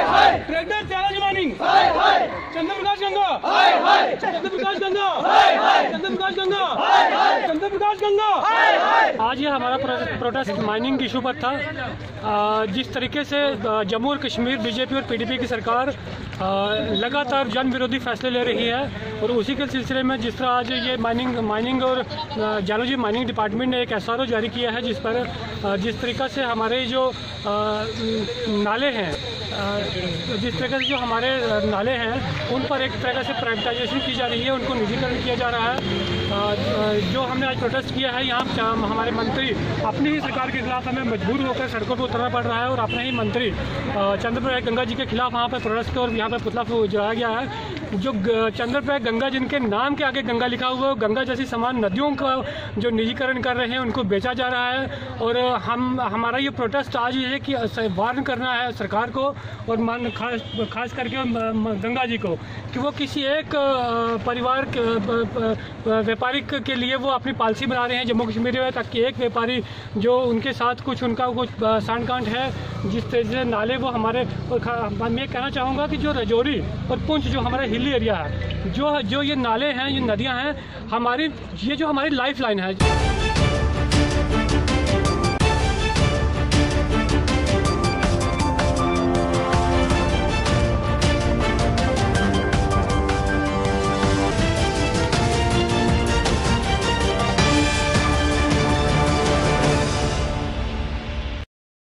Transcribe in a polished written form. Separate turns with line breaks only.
Tractor challenge mining, Chandra Prakash Ganga, Chandra Prakash Ganga, Chandra Prakash Ganga, Chandra Prakash Ganga. आज ये हमारा प्रोटेस्ट माइनिंग इशू पर था। जिस तरीके से जम्मू और कश्मीर बीजेपी और पीडीपी की सरकार लगातार जन विरोधी फैसले ले रही है, और उसी के सिलसिले में जिस तरह आज ये माइनिंग और जालोजी माइनिंग डिपार्टमेंट ने एक SRO जारी किया है, जिस पर जिस तरीक़ा से हमारे जो नाले हैं, जिस तरीके से जो हमारे नाले हैं उन पर एक तरह से प्राइवेटाइजेशन की जा रही है, उनको निजीकरण किया जा रहा है। जो हमने आज प्रोटेस्ट किया है, यहाँ हमारे मंत्री अपनी ही सरकार के खिलाफ हमें मजबूर होकर सड़कों पर उतरना पड़ रहा है, और अपने ही मंत्री चंद्र प्रकाश गंगा जी के खिलाफ वहाँ पर प्रोटेस्ट और यहाँ पर पुतला जलाया गया है। जो चंद्र प्रकाश गंगा जिनके नाम के आगे गंगा लिखा हुआ है, गंगा जैसी समान नदियों का जो निजीकरण कर रहे हैं उनको बेचा जा रहा है। और हमारा ये प्रोटेस्ट आज ये है कि वार्न करना है सरकार को, और खास करके गंगा जी को, कि वो किसी एक परिवार व्यापारी के लिए वो अपनी पॉलिसी बना रहे हैं जम्मू कश्मीर में, ताकि एक व्यापारी जो उनके साथ उनका कुछ सांड-कांड है, जिस तरह से नाले वो हमारे, मैं कहना चाहूँगा कि जो राजौरी और पुंछ जो हमारा हिली एरिया है, जो ये नाले हैं, ये नदियाँ हैं, ये जो हमारी लाइफ लाइन है।